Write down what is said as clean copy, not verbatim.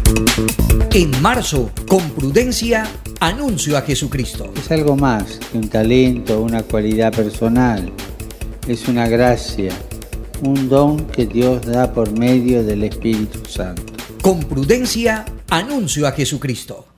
En marzo, con prudencia, anuncio a Jesucristo. Es algo más que un talento, una cualidad personal. Es una gracia, un don que Dios da por medio del Espíritu Santo. Con prudencia, anuncio a Jesucristo.